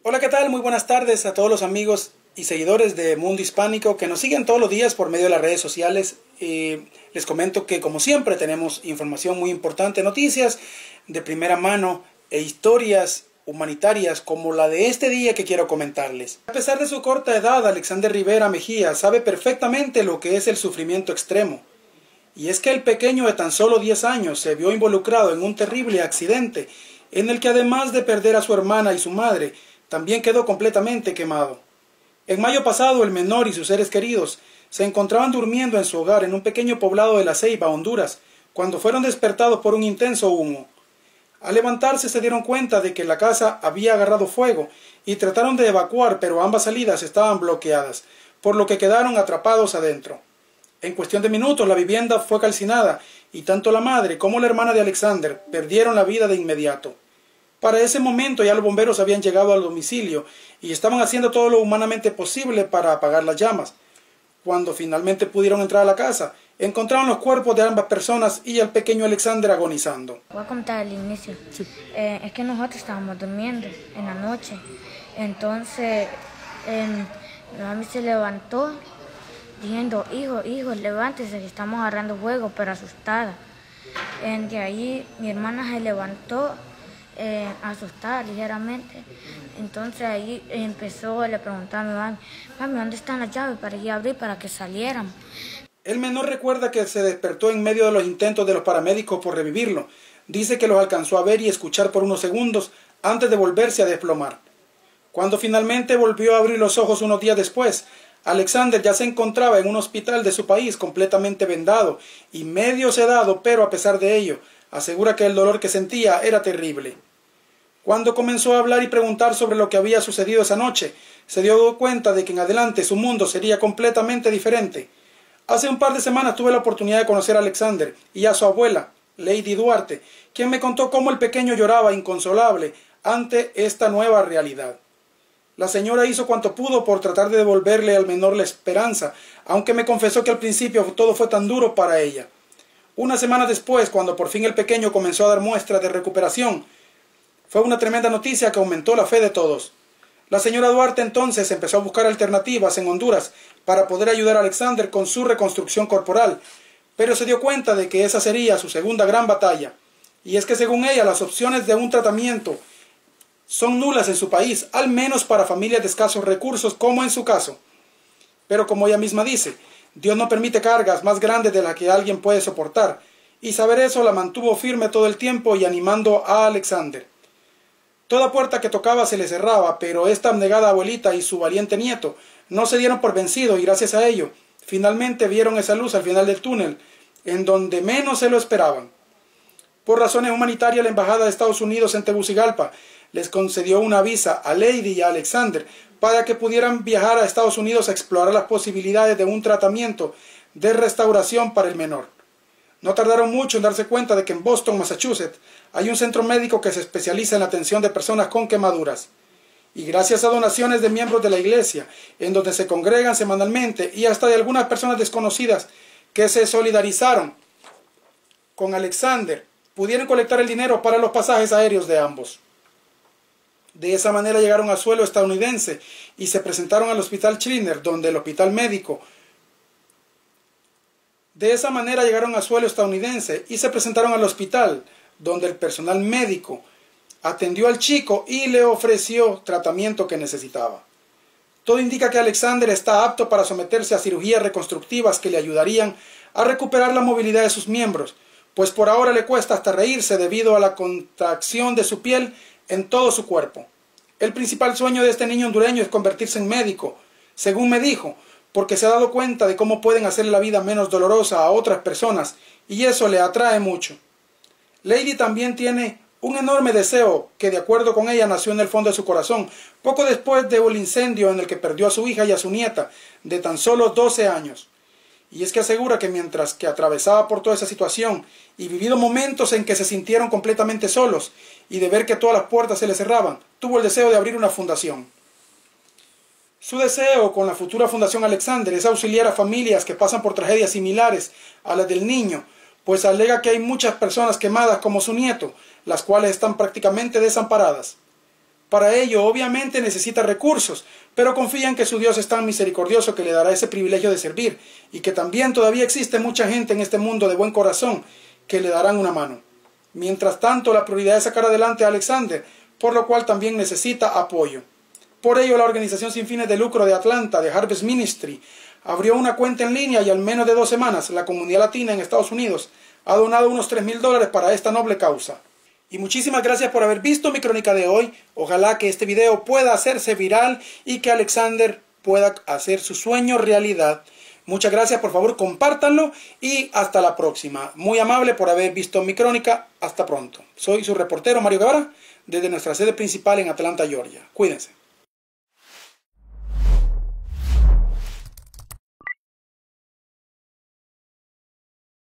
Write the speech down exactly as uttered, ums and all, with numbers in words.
Hola, ¿qué tal? Muy buenas tardes a todos los amigos y seguidores de Mundo Hispánico que nos siguen todos los días por medio de las redes sociales. Eh, les comento que, como siempre, tenemos información muy importante, noticias de primera mano e historias humanitarias como la de este día que quiero comentarles. A pesar de su corta edad, Alexander Rivera Mejía sabe perfectamente lo que es el sufrimiento extremo. Y es que el pequeño de tan solo diez años se vio involucrado en un terrible accidente en el que, además de perder a su hermana y su madre, también quedó completamente quemado. En mayo pasado, el menor y sus seres queridos se encontraban durmiendo en su hogar en un pequeño poblado de La Ceiba, Honduras, cuando fueron despertados por un intenso humo. Al levantarse se dieron cuenta de que la casa había agarrado fuego y trataron de evacuar, pero ambas salidas estaban bloqueadas, por lo que quedaron atrapados adentro. En cuestión de minutos la vivienda fue calcinada y tanto la madre como la hermana de Alexander perdieron la vida de inmediato. Para ese momento ya los bomberos habían llegado al domicilio y estaban haciendo todo lo humanamente posible para apagar las llamas. Cuando finalmente pudieron entrar a la casa, encontraron los cuerpos de ambas personas y al pequeño Alexander agonizando. Voy a contar el inicio. Sí. Eh, es que nosotros estábamos durmiendo en la noche. Entonces, eh, mi mami se levantó diciendo, hijo, hijo, levántese, que estamos agarrando fuego, pero asustada. Eh, de ahí mi hermana se levantó, Eh, asustada ligeramente. Entonces ahí empezó, le preguntaba a mi mami, mami, ¿dónde están las llaves para ir a abrir para que salieran? El menor recuerda que se despertó en medio de los intentos de los paramédicos por revivirlo. Dice que los alcanzó a ver y escuchar por unos segundos antes de volverse a desplomar. Cuando finalmente volvió a abrir los ojos unos días después, Alexander ya se encontraba en un hospital de su país completamente vendado y medio sedado, pero a pesar de ello, asegura que el dolor que sentía era terrible. Cuando comenzó a hablar y preguntar sobre lo que había sucedido esa noche, se dio cuenta de que en adelante su mundo sería completamente diferente. Hace un par de semanas tuve la oportunidad de conocer a Alexander y a su abuela, Lady Duarte, quien me contó cómo el pequeño lloraba inconsolable ante esta nueva realidad. La señora hizo cuanto pudo por tratar de devolverle al menor la esperanza, aunque me confesó que al principio todo fue tan duro para ella. Una semana después, cuando por fin el pequeño comenzó a dar muestras de recuperación, fue una tremenda noticia que aumentó la fe de todos. La señora Duarte entonces empezó a buscar alternativas en Honduras para poder ayudar a Alexander con su reconstrucción corporal, pero se dio cuenta de que esa sería su segunda gran batalla. Y es que según ella, las opciones de un tratamiento son nulas en su país, al menos para familias de escasos recursos, como en su caso. Pero como ella misma dice, Dios no permite cargas más grandes de las que alguien puede soportar, y saber eso la mantuvo firme todo el tiempo y animando a Alexander. Toda puerta que tocaba se le cerraba, pero esta abnegada abuelita y su valiente nieto no se dieron por vencidos y gracias a ello, finalmente vieron esa luz al final del túnel, en donde menos se lo esperaban. Por razones humanitarias, la Embajada de Estados Unidos en Tegucigalpa les concedió una visa a Lady y a Alexander para que pudieran viajar a Estados Unidos a explorar las posibilidades de un tratamiento de restauración para el menor. No tardaron mucho en darse cuenta de que en Boston, Massachusetts, hay un centro médico que se especializa en la atención de personas con quemaduras. Y gracias a donaciones de miembros de la iglesia, en donde se congregan semanalmente, y hasta de algunas personas desconocidas que se solidarizaron con Alexander, pudieron colectar el dinero para los pasajes aéreos de ambos. De esa manera llegaron al suelo estadounidense y se presentaron al Hospital Schreiner, donde el hospital médico De esa manera llegaron al suelo estadounidense y se presentaron al hospital, donde el personal médico atendió al chico y le ofreció tratamiento que necesitaba. Todo indica que Alexander está apto para someterse a cirugías reconstructivas que le ayudarían a recuperar la movilidad de sus miembros, pues por ahora le cuesta hasta reírse debido a la contracción de su piel en todo su cuerpo. El principal sueño de este niño hondureño es convertirse en médico, según me dijo, porque se ha dado cuenta de cómo pueden hacer la vida menos dolorosa a otras personas, y eso le atrae mucho. Lady también tiene un enorme deseo que, de acuerdo con ella, nació en el fondo de su corazón, poco después de un incendio en el que perdió a su hija y a su nieta, de tan solo doce años. Y es que asegura que mientras que atravesaba por toda esa situación y vivido momentos en que se sintieron completamente solos y de ver que todas las puertas se le cerraban, tuvo el deseo de abrir una fundación. Su deseo con la futura Fundación Alexander es auxiliar a familias que pasan por tragedias similares a las del niño, pues alega que hay muchas personas quemadas como su nieto, las cuales están prácticamente desamparadas. Para ello, obviamente, necesita recursos, pero confía en que su Dios es tan misericordioso que le dará ese privilegio de servir, y que también todavía existe mucha gente en este mundo de buen corazón que le darán una mano. Mientras tanto, la prioridad es sacar adelante a Alexander, por lo cual también necesita apoyo. Por ello, la organización sin fines de lucro de Atlanta, de Harvest Ministry, abrió una cuenta en línea y al menos de dos semanas la comunidad latina en Estados Unidos ha donado unos tres mil dólares para esta noble causa. Y muchísimas gracias por haber visto mi crónica de hoy. Ojalá que este video pueda hacerse viral y que Alexander pueda hacer su sueño realidad. Muchas gracias, por favor compártanlo y hasta la próxima. Muy amable por haber visto mi crónica. Hasta pronto. Soy su reportero Mario Guevara desde nuestra sede principal en Atlanta, Georgia. Cuídense.